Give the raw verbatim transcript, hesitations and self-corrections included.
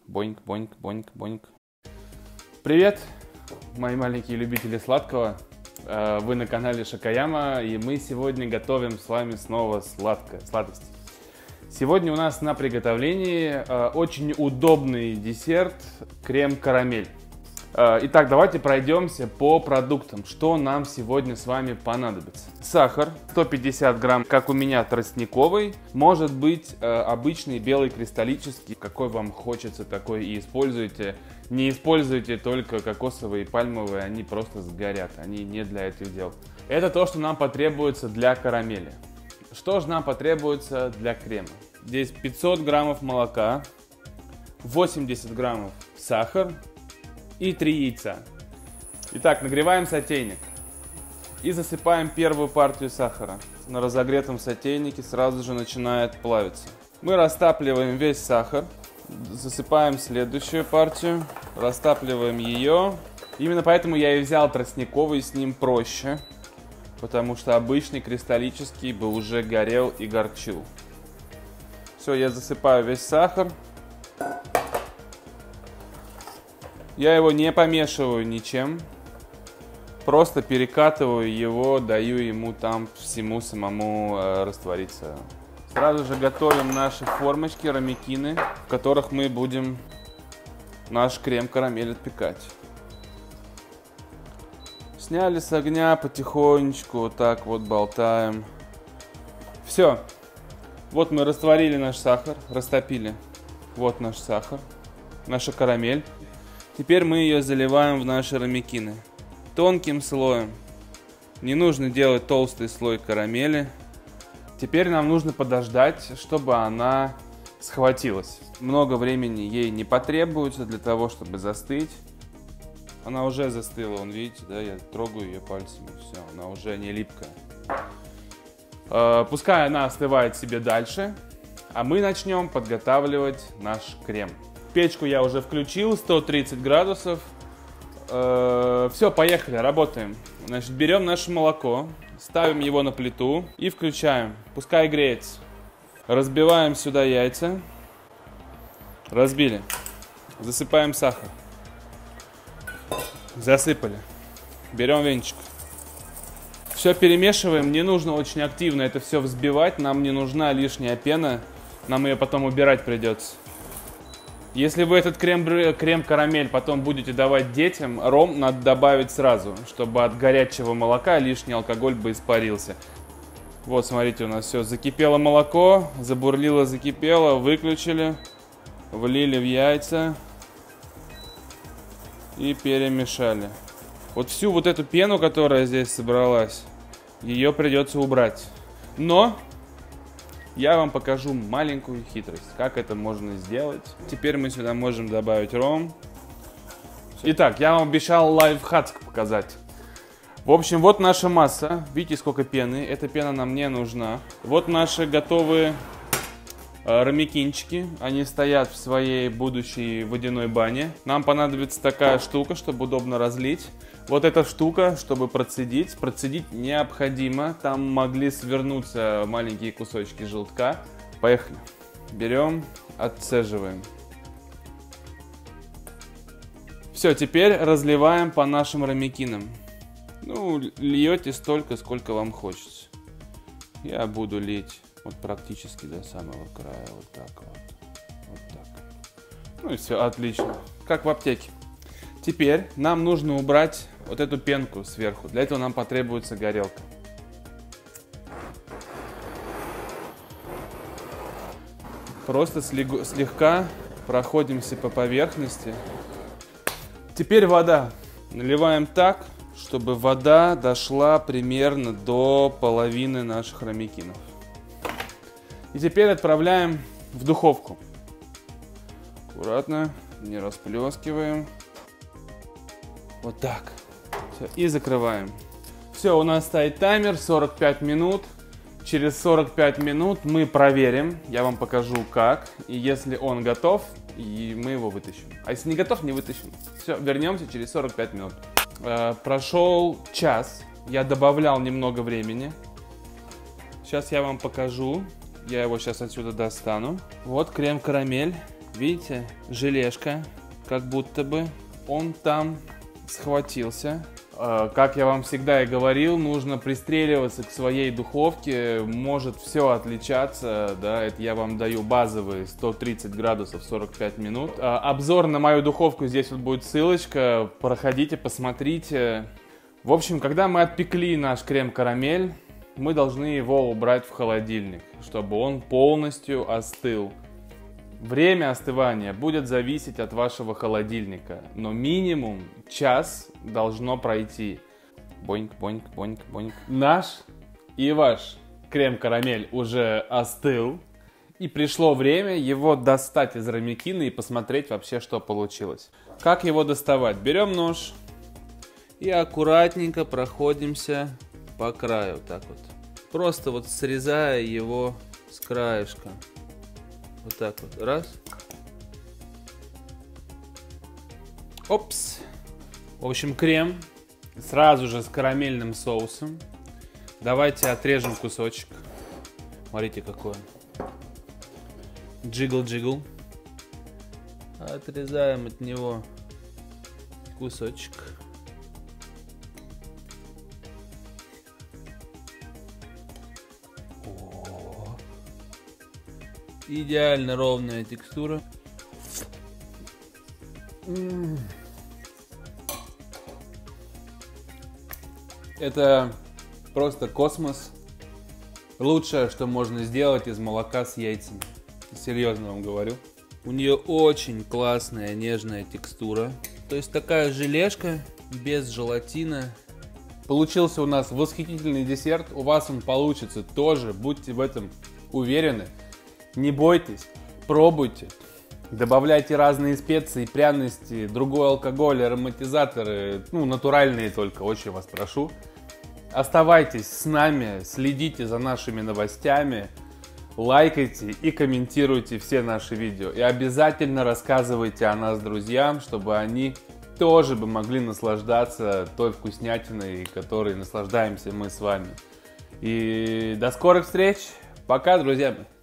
Боинг, боинг, боинг, боинг. Привет, мои маленькие любители сладкого. Вы на канале Шакаяма, и мы сегодня готовим с вами снова сладкое, сладость. Сегодня у нас на приготовлении очень удобный десерт крем-карамель. Итак, давайте пройдемся по продуктам, что нам сегодня с вами понадобится. Сахар сто пятьдесят грамм, как у меня, тростниковый, может быть обычный белый кристаллический, какой вам хочется, такой и используйте. Не используйте только кокосовые и пальмовые, они просто сгорят, они не для этих дел. Это то, что нам потребуется для карамели. Что же нам потребуется для крема? Здесь пятьсот граммов молока, восемьдесят граммов сахар и три яйца. Итак, нагреваем сотейник и засыпаем первую партию сахара. На разогретом сотейнике сразу же начинает плавиться. Мы растапливаем весь сахар, засыпаем следующую партию, растапливаем ее. Именно поэтому я и взял тростниковый, с ним проще, потому что обычный кристаллический бы уже горел и горчил. Все, я засыпаю весь сахар. Я его не помешиваю ничем, просто перекатываю его, даю ему там всему самому э, раствориться. Сразу же готовим наши формочки, рамекины, в которых мы будем наш крем-карамель отпекать. Сняли с огня потихонечку, вот так вот болтаем. Все, вот мы растворили наш сахар, растопили. Вот наш сахар, наша карамель. Теперь мы ее заливаем в наши рамекины тонким слоем. Не нужно делать толстый слой карамели. Теперь нам нужно подождать, чтобы она схватилась. Много времени ей не потребуется для того, чтобы застыть. Она уже застыла, вон, видите, да, я трогаю ее пальцами, все, она уже не липкая. Пускай она остывает себе дальше, а мы начнем подготавливать наш крем. Печку я уже включил, сто тридцать градусов. Э, все, поехали, работаем. Значит, берем наше молоко, ставим его на плиту и включаем. Пускай греется. Разбиваем сюда яйца. Разбили. Засыпаем сахар. Засыпали. Берем венчик. Все перемешиваем. Не нужно очень активно это все взбивать. Нам не нужна лишняя пена. Нам ее потом убирать придется. Если вы этот крем-карамель потом будете давать детям, ром надо добавить сразу, чтобы от горячего молока лишний алкоголь бы испарился. Вот, смотрите, у нас все закипело молоко, забурлило, закипело, выключили, влили в яйца и перемешали. Вот всю вот эту пену, которая здесь собралась, ее придется убрать. Но я вам покажу маленькую хитрость, как это можно сделать. Теперь мы сюда можем добавить ром. Итак, я вам обещал лайфхак показать. В общем, вот наша масса. Видите, сколько пены? Эта пена нам не нужна. Вот наши готовые э, рамекинчики. Они стоят в своей будущей водяной бане. Нам понадобится такая штука, чтобы удобно разлить. Вот эта штука, чтобы процедить. Процедить необходимо. Там могли свернуться маленькие кусочки желтка. Поехали. Берем, отцеживаем. Все, теперь разливаем по нашим рамекинам. Ну, льете столько, сколько вам хочется. Я буду лить вот практически до самого края. Вот так вот. Вот так. Ну и все, отлично. Как в аптеке. Теперь нам нужно убрать вот эту пенку сверху. Для этого нам потребуется горелка. Просто слегка проходимся по поверхности. Теперь вода. Наливаем так, чтобы вода дошла примерно до половины наших рамекинов. И теперь отправляем в духовку. Аккуратно, не расплескиваем. Вот так. Все, и закрываем. Все, у нас стоит таймер сорок пять минут. Через сорок пять минут мы проверим. Я вам покажу как. И если он готов, и мы его вытащим. А если не готов, не вытащим. Все, вернемся через сорок пять минут. Э, прошел час. Я добавлял немного времени. Сейчас я вам покажу. Я его сейчас отсюда достану. Вот крем-карамель. Видите, желешка, как будто бы он там схватился. Как я вам всегда и говорил, нужно пристреливаться к своей духовке, может все отличаться, да, это я вам даю базовые сто тридцать градусов сорок пять минут. Обзор на мою духовку, здесь вот будет ссылочка, проходите, посмотрите. В общем, когда мы отпекли наш крем-карамель, мы должны его убрать в холодильник, чтобы он полностью остыл. Время остывания будет зависеть от вашего холодильника, но минимум час должно пройти. Боньк, боньк, боньк, боньк. Наш и ваш крем-карамель уже остыл, и пришло время его достать из рамекина и посмотреть вообще, что получилось. Как его доставать? Берем нож и аккуратненько проходимся по краю, так вот. Просто вот срезая его с краешка. Вот так вот, раз. Опс. В общем, крем сразу же с карамельным соусом. Давайте отрежем кусочек. Смотрите, какой он. Джигл-джигл. Отрезаем от него кусочек. Идеально ровная текстура. М-м. Это просто космос. Лучшее, что можно сделать из молока с яйцами. Серьезно вам говорю. У нее очень классная нежная текстура. То есть такая желешка без желатина. Получился у нас восхитительный десерт. У вас он получится тоже. Будьте в этом уверены. Не бойтесь, пробуйте, добавляйте разные специи, пряности, другой алкоголь, ароматизаторы, ну, натуральные только, очень вас прошу. Оставайтесь с нами, следите за нашими новостями, лайкайте и комментируйте все наши видео. И обязательно рассказывайте о нас друзьям, чтобы они тоже бы могли наслаждаться той вкуснятиной, которой наслаждаемся мы с вами. И до скорых встреч, пока, друзья!